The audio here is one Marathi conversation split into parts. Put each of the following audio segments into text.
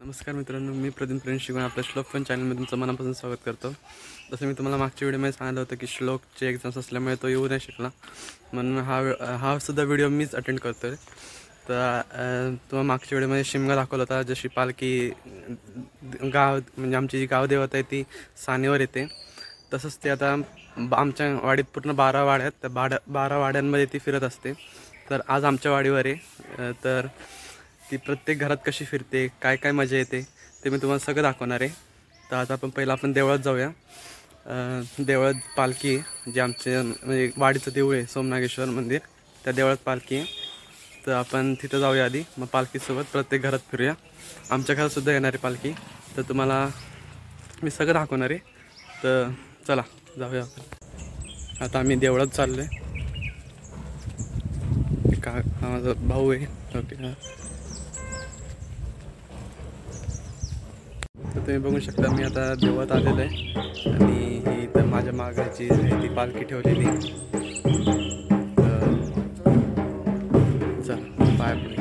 नमस्कार मित्रांनो, मी प्रदीप प्रेमशिगण आपल्या श्लोक फन चॅनलमध्ये तुमचं मनापासून स्वागत करतो। जसं मी तुम्हाला मागच्या व्हिडिओमध्ये सांगितलं होतं की श्लोकचे एक्झाम्स असल्यामुळे तो येऊ नाही शकला, म्हणून हा सुद्धा व्हिडिओ मीच अटेंड करतो आहे। तर तुम्हाला मागच्या व्हिडिओमध्ये शिमगा दाखवला होता, जशी पालखी गाव म्हणजे आमची जी गावदेवता आहे ती सानेवर येते, तसंच ते आता आमच्या वाडीत पूर्ण 12 वाड्या आहेत, त्या 12 वाड्यांमध्ये ती फिरत असते। तर आज आमच्या वाडीवर आहे, तर ती प्रत्येक घरात कशी फिरते, काय काय मजा येते ते मी तुम्हाला सगळं दाखवणार आहे। तर आता आपण देवळात जाऊया। देवळात पालखी जे आमचे म्हणजे वाडीचं देऊळ आहे सोमनागेश्वर मंदिर, त्या देवळात पालखी आहे। तर आपण तिथं जाऊया आधी, मग पालखीसोबत प्रत्येक घरात फिरूया। आमच्या घरातसुद्धा येणार आहे पालखी, तर तुम्हाला मी सगळं दाखवणार आहे। तर चला जाऊया आपण। आता आम्ही देवळात चाललो आहे। का माझा भाऊ आहे, ओके। तर तुम्ही बघू शकता मी आता देवळात आलेलो आहे आणि ही तर माझ्या मागाची ती पालखी ठेवलेली। चल पाय पडे।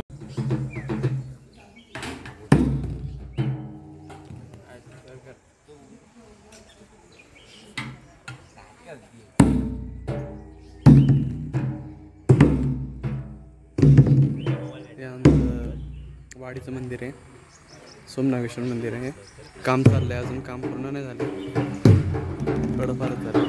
हे आमचं वाडीचं मंदिर आहे, सोमनागेश्वर मंदिर आहे। काम चाललंय, अजून काम पूर्ण नाही झालं, थोडंफारच झालं।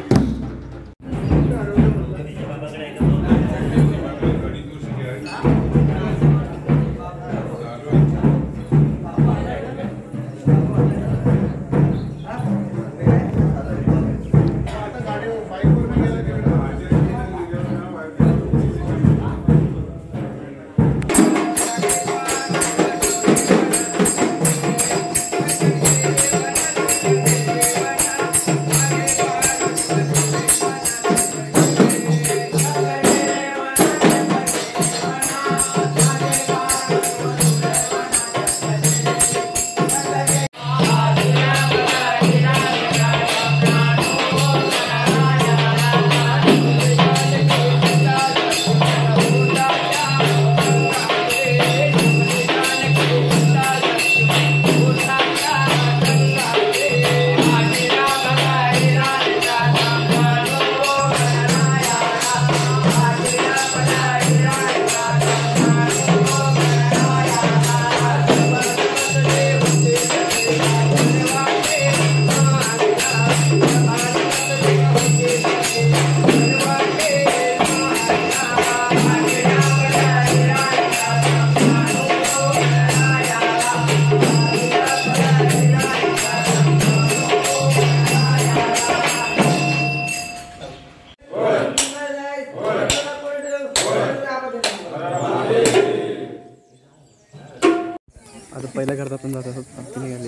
आता पहिल्या घरात आपण जात आहोत, पालखी निघाली।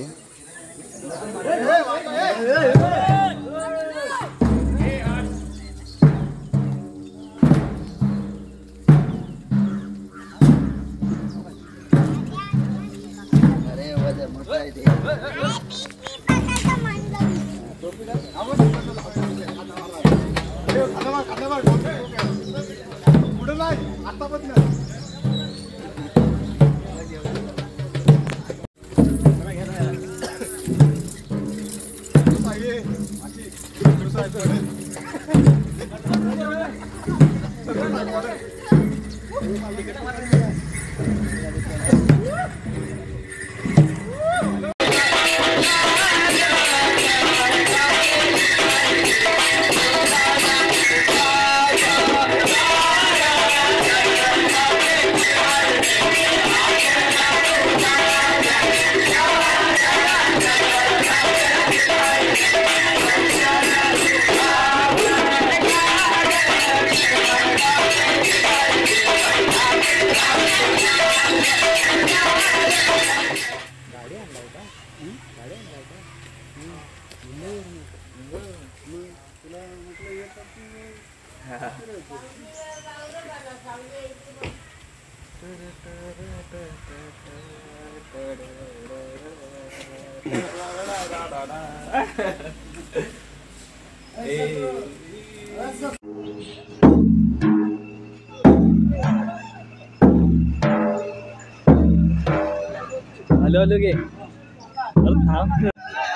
आलो आलो गे थांब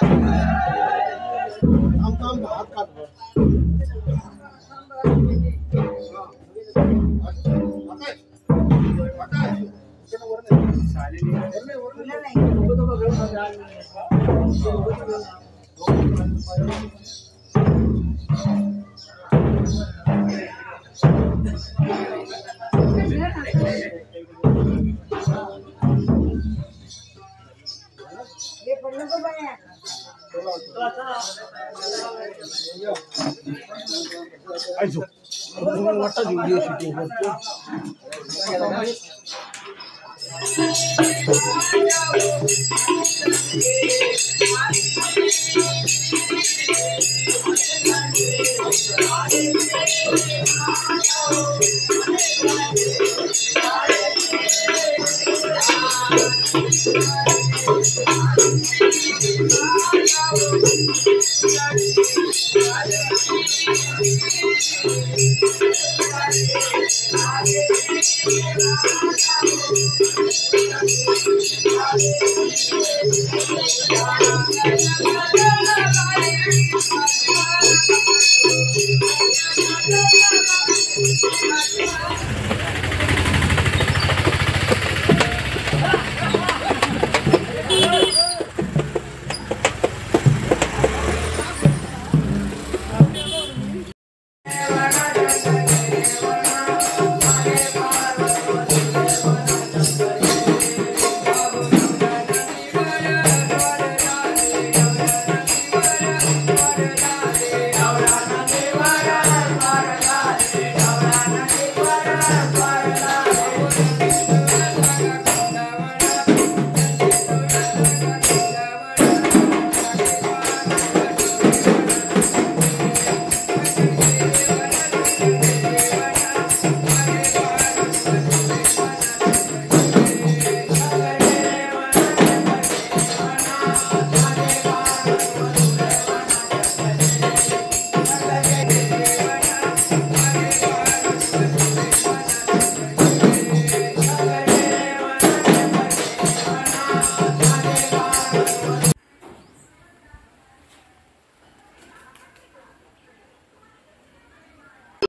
व्हिडिओ शूटिंग करतो